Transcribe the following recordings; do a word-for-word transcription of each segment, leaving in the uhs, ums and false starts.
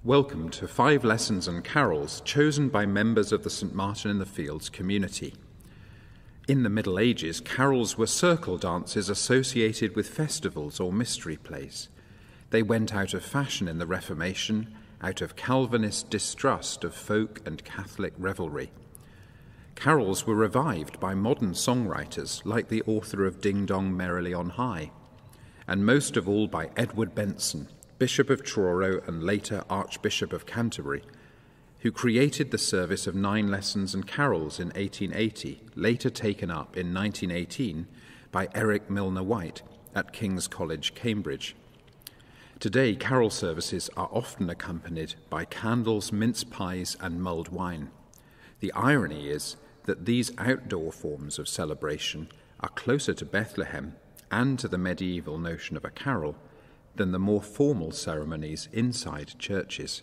Welcome to five lessons and carols chosen by members of the Saint Martin in the Fields community. In the Middle Ages, carols were circle dances associated with festivals or mystery plays. They went out of fashion in the Reformation, out of Calvinist distrust of folk and Catholic revelry. Carols were revived by modern songwriters like the author of Ding Dong Merrily on High, and most of all by Edward Benson, Bishop of Truro and later Archbishop of Canterbury, who created the service of nine lessons and carols in eighteen eighty, later taken up in nineteen eighteen by Eric Milner White at King's College, Cambridge. Today, carol services are often accompanied by candles, mince pies, and mulled wine. The irony is that these outdoor forms of celebration are closer to Bethlehem and to the medieval notion of a carol than the more formal ceremonies inside churches.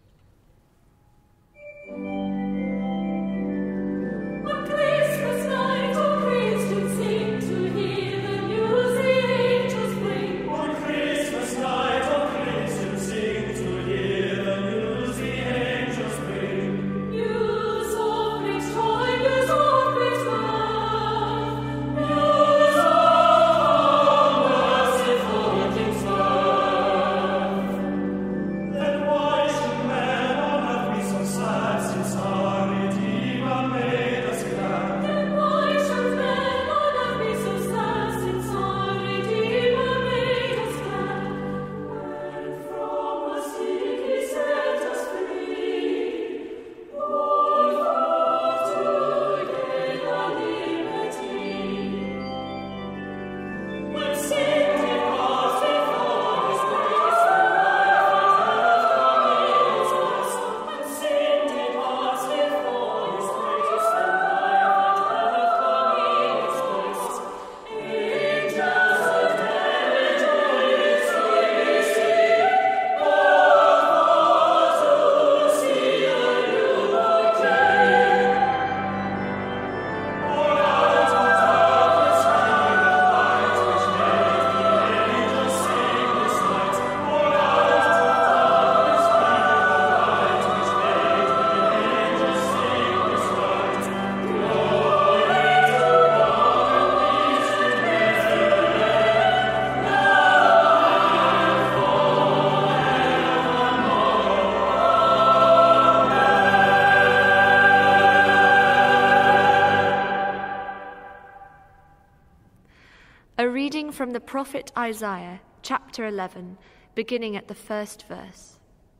From the prophet Isaiah, chapter eleven, beginning at the first verse.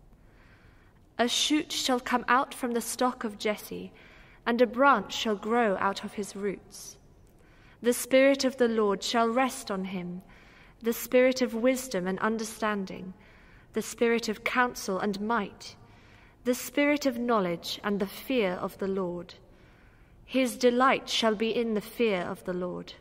A shoot shall come out from the stock of Jesse, and a branch shall grow out of his roots. The Spirit of the Lord shall rest on him, the Spirit of wisdom and understanding, the Spirit of counsel and might, the Spirit of knowledge and the fear of the Lord. His delight shall be in the fear of the Lord.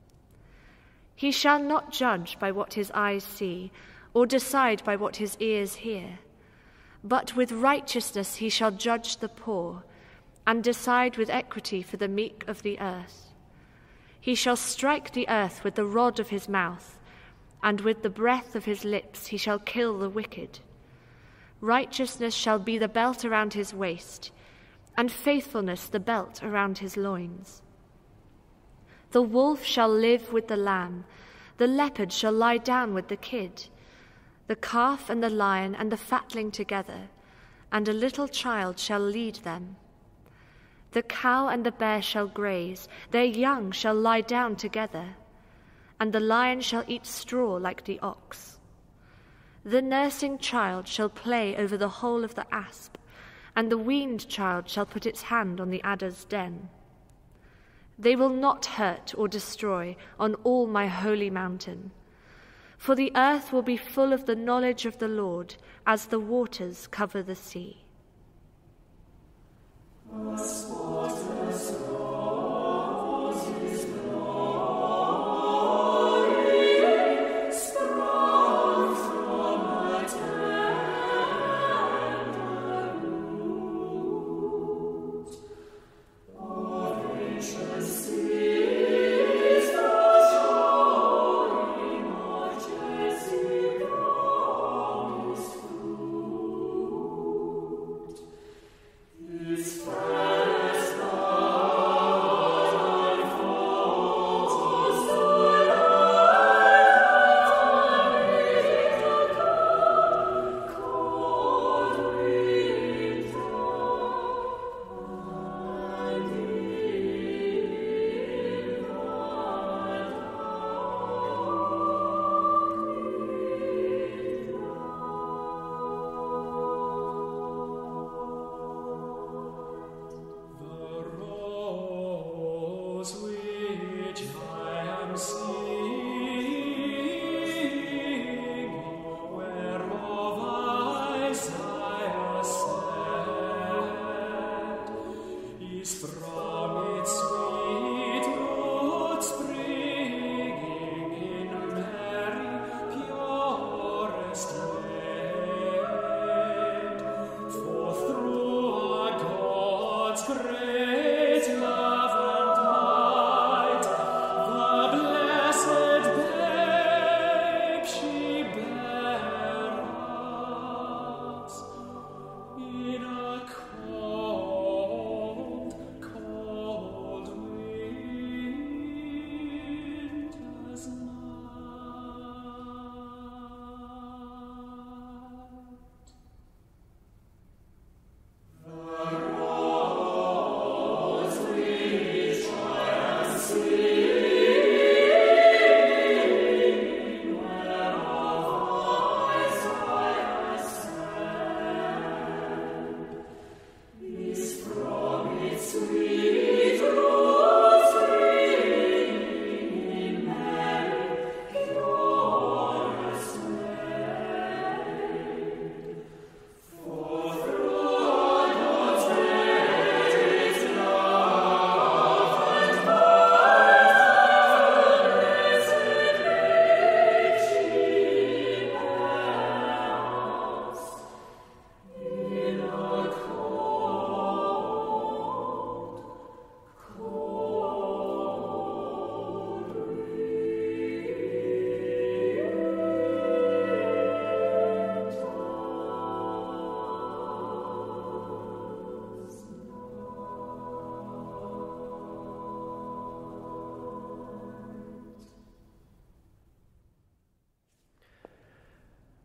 He shall not judge by what his eyes see, or decide by what his ears hear. But with righteousness he shall judge the poor, and decide with equity for the meek of the earth. He shall strike the earth with the rod of his mouth, and with the breath of his lips he shall kill the wicked. Righteousness shall be the belt around his waist, and faithfulness the belt around his loins. The wolf shall live with the lamb, the leopard shall lie down with the kid, the calf and the lion and the fatling together, and a little child shall lead them. The cow and the bear shall graze, their young shall lie down together, and the lion shall eat straw like the ox. The nursing child shall play over the hole of the asp, and the weaned child shall put its hand on the adder's den. They will not hurt or destroy on all my holy mountain. For the earth will be full of the knowledge of the Lord as the waters cover the sea.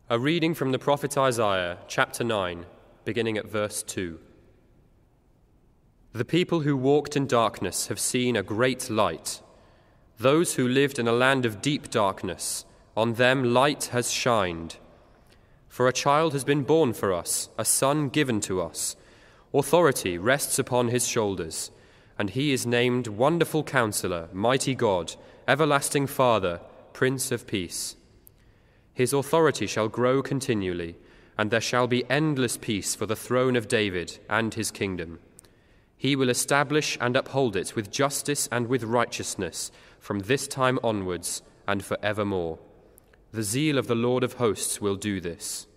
A reading from the prophet Isaiah, chapter nine, beginning at verse two. The people who walked in darkness have seen a great light. Those who lived in a land of deep darkness, on them light has shined. For a child has been born for us, a son given to us. Authority rests upon his shoulders, and he is named Wonderful Counselor, Mighty God, Everlasting Father, Prince of Peace. His authority shall grow continually, and there shall be endless peace for the throne of David and his kingdom. He will establish and uphold it with justice and with righteousness from this time onwards and forevermore. The zeal of the Lord of hosts will do this.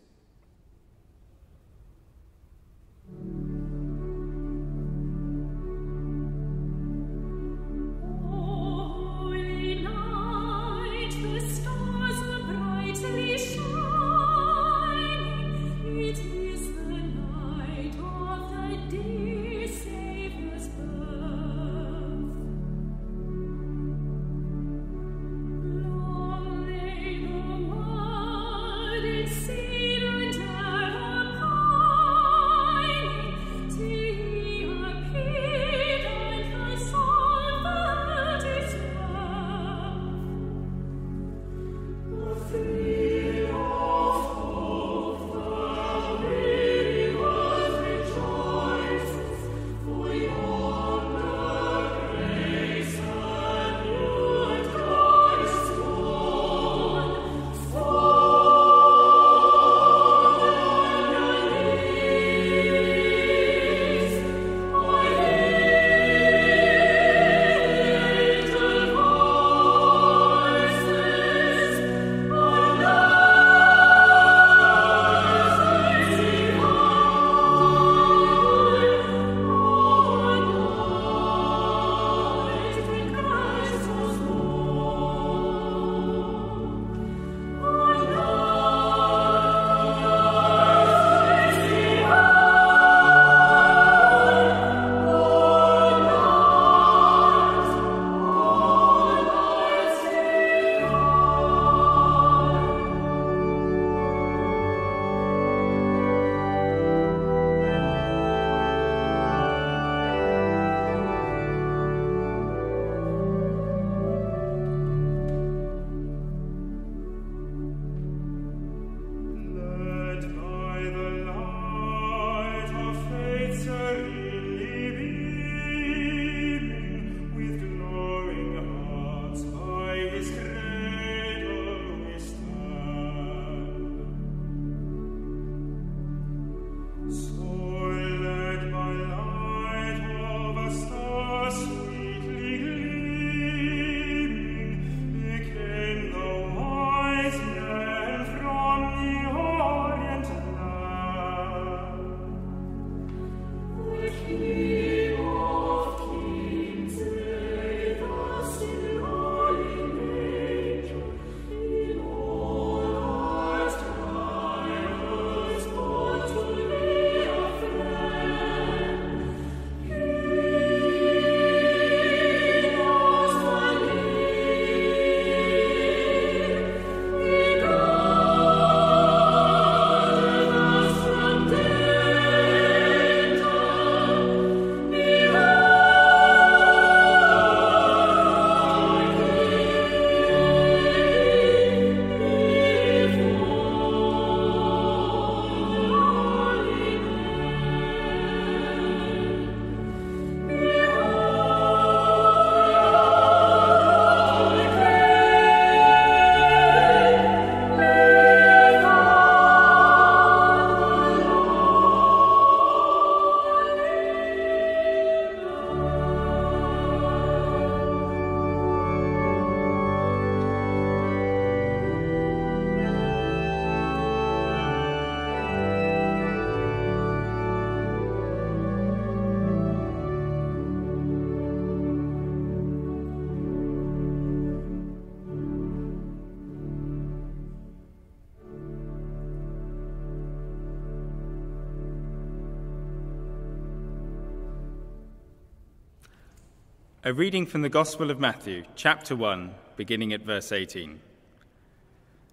A reading from the Gospel of Matthew, chapter one, beginning at verse eighteen.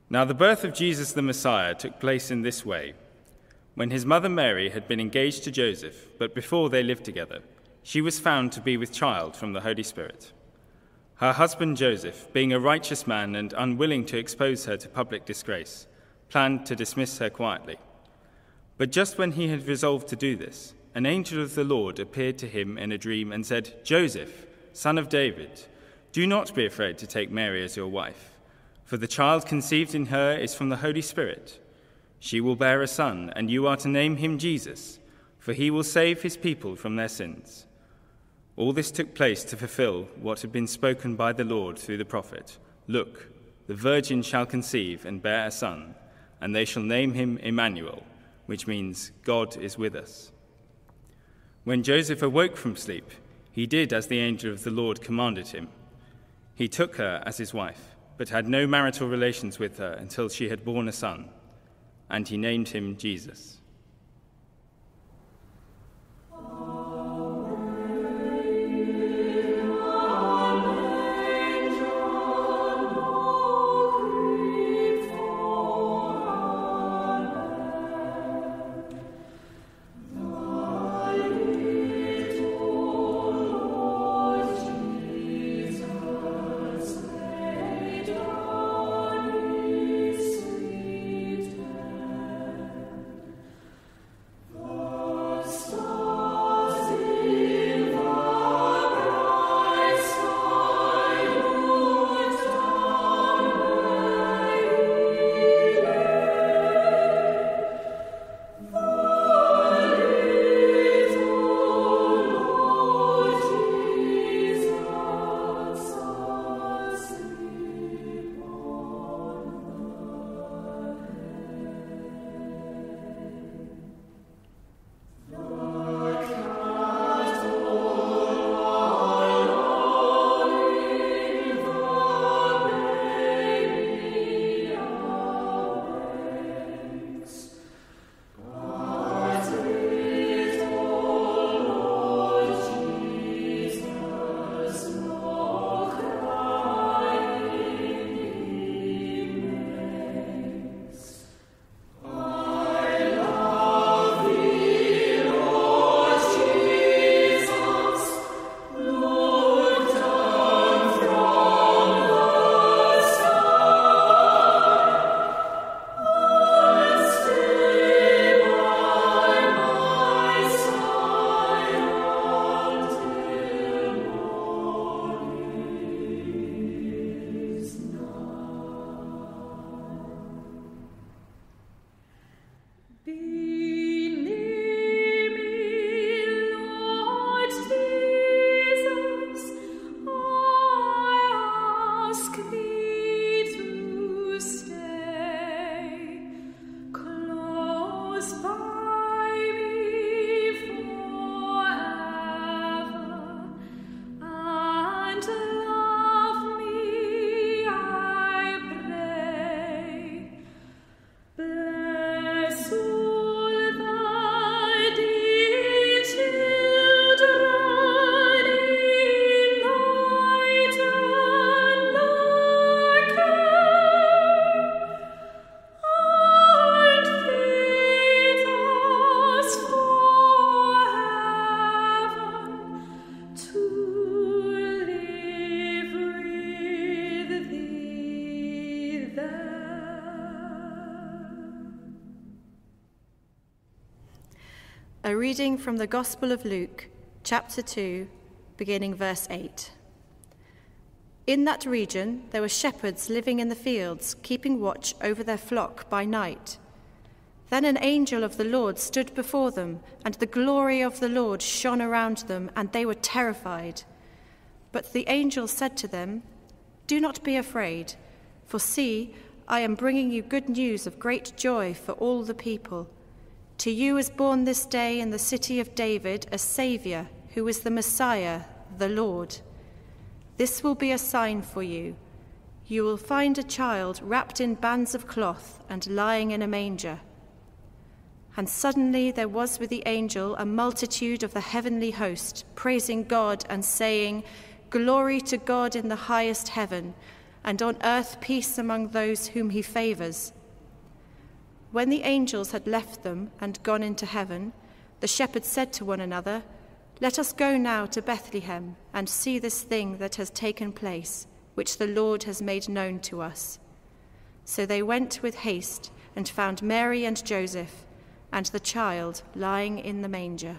Now the birth of Jesus the Messiah took place in this way. When his mother Mary had been engaged to Joseph, but before they lived together, she was found to be with child from the Holy Spirit. Her husband Joseph, being a righteous man and unwilling to expose her to public disgrace, planned to dismiss her quietly. But just when he had resolved to do this, an angel of the Lord appeared to him in a dream and said, "Joseph, son of David, do not be afraid to take Mary as your wife, for the child conceived in her is from the Holy Spirit. She will bear a son, and you are to name him Jesus, for he will save his people from their sins." All this took place to fulfill what had been spoken by the Lord through the prophet. "Look, the virgin shall conceive and bear a son, and they shall name him Emmanuel," which means God is with us. When Joseph awoke from sleep, he did as the angel of the Lord commanded him. He took her as his wife, but had no marital relations with her until she had borne a son, and he named him Jesus. A reading from the Gospel of Luke, chapter two, beginning verse eight. In that region there were shepherds living in the fields, keeping watch over their flock by night. Then an angel of the Lord stood before them, and the glory of the Lord shone around them, and they were terrified. But the angel said to them, "Do not be afraid, for see, I am bringing you good news of great joy for all the people. To you is born this day in the city of David a Saviour, who is the Messiah, the Lord. This will be a sign for you. You will find a child wrapped in bands of cloth and lying in a manger." And suddenly there was with the angel a multitude of the heavenly host, praising God and saying, "Glory to God in the highest heaven, and on earth peace among those whom he favours. When the angels had left them and gone into heaven, the shepherds said to one another, "Let us go now to Bethlehem and see this thing that has taken place, which the Lord has made known to us." So they went with haste and found Mary and Joseph and the child lying in the manger.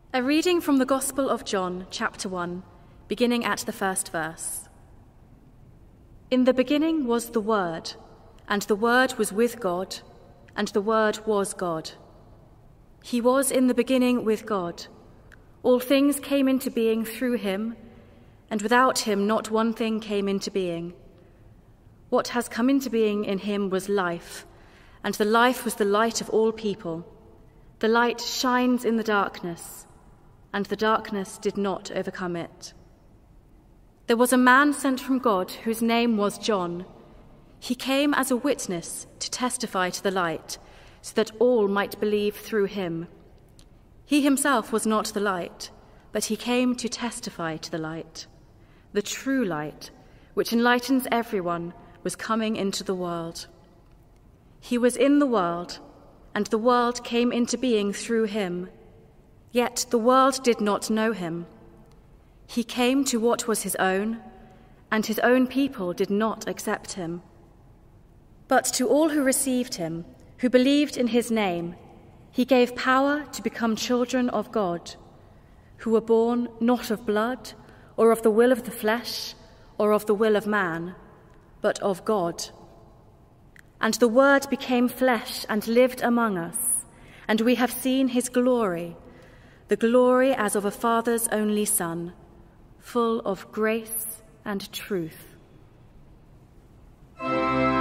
A reading from the Gospel of John, chapter one, beginning at the first verse. In the beginning was the Word, and the Word was with God, and the Word was God. He was in the beginning with God. All things came into being through him, and without him not one thing came into being. What has come into being in him was life, and the life was the light of all people. The light shines in the darkness, and the darkness did not overcome it. There was a man sent from God whose name was John. He came as a witness to testify to the light, so that all might believe through him. He himself was not the light, but he came to testify to the light. The true light, which enlightens everyone, was coming into the world. He was in the world, and the world came into being through him. Yet the world did not know him. He came to what was his own, and his own people did not accept him. But to all who received him, who believed in his name, he gave power to become children of God, who were born not of blood, or of the will of the flesh, or of the will of man, but of God. And the Word became flesh and lived among us, and we have seen his glory, the glory as of a Father's only Son, full of grace and truth.